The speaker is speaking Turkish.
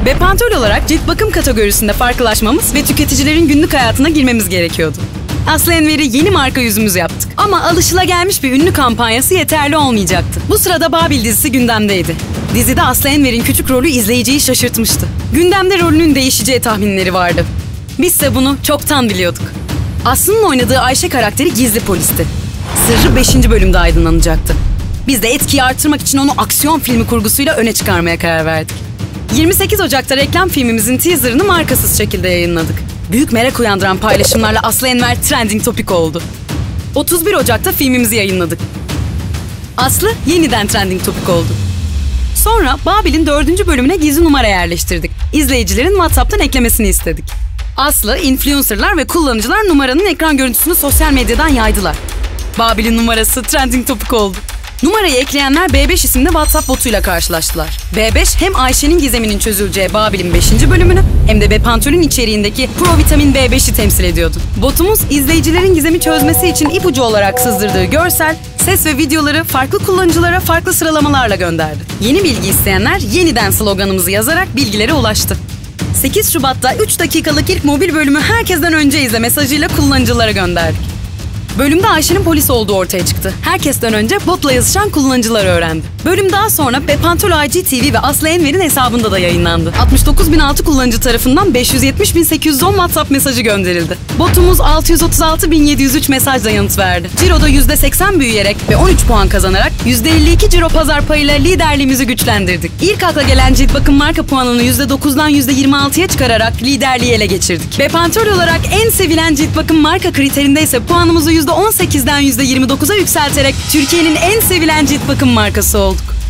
Bepantol olarak cilt bakım kategorisinde farklılaşmamız ve tüketicilerin günlük hayatına girmemiz gerekiyordu. Aslı Enver'i yeni marka yüzümüz yaptık. Ama alışılagelmiş bir ünlü kampanyası yeterli olmayacaktı. Bu sırada Babil dizisi gündemdeydi. Dizide Aslı Enver'in küçük rolü izleyiciyi şaşırtmıştı. Gündemde rolünün değişeceği tahminleri vardı. Bizse bunu çoktan biliyorduk. Aslı'nın oynadığı Ayşe karakteri gizli polisti. Sırrı 5. bölümde aydınlanacaktı. Biz de etkiyi artırmak için onu aksiyon filmi kurgusuyla öne çıkarmaya karar verdik. 28 Ocak'ta reklam filmimizin teaserını markasız şekilde yayınladık. Büyük merak uyandıran paylaşımlarla Aslı Enver trending topik oldu. 31 Ocak'ta filmimizi yayınladık. Aslı yeniden trending topik oldu. Sonra Babil'in 4. bölümüne gizli numara yerleştirdik. İzleyicilerin WhatsApp'tan eklemesini istedik. Aslı, influencerlar ve kullanıcılar numaranın ekran görüntüsünü sosyal medyadan yaydılar. Babil'in numarası trending topik oldu. Numarayı ekleyenler B5 isimli WhatsApp botuyla karşılaştılar. B5 hem Ayşe'nin gizeminin çözüleceği Babil'in 5. bölümünü hem de Bepantol'ün içeriğindeki provitamin B5'i temsil ediyordu. Botumuz izleyicilerin gizemi çözmesi için ipucu olarak sızdırdığı görsel, ses ve videoları farklı kullanıcılara farklı sıralamalarla gönderdi. Yeni bilgi isteyenler yeniden sloganımızı yazarak bilgilere ulaştı. 8 Şubat'ta 3 dakikalık ilk mobil bölümü herkesten önce izle mesajıyla kullanıcılara gönderdik. Bölümde Ayşe'nin polis olduğu ortaya çıktı. Herkesten önce botla yazışan kullanıcılar öğrendi. Bölüm daha sonra Bepantol IGTV ve Aslı Enver'in hesabında da yayınlandı. 69.006 kullanıcı tarafından 570.810 WhatsApp mesajı gönderildi. Botumuz 636.703 mesajla yanıt verdi. Ciro'da %80 büyüyerek ve 13 puan kazanarak %52 ciro pazar payıyla liderliğimizi güçlendirdik. İlk akla gelen cilt bakım marka puanını %9'dan %26'ya çıkararak liderliği ele geçirdik. Bepantol olarak en sevilen cilt bakım marka kriterinde ise puanımızı %18'den %29'a yükselterek Türkiye'nin en sevilen cilt bakım markası olduk.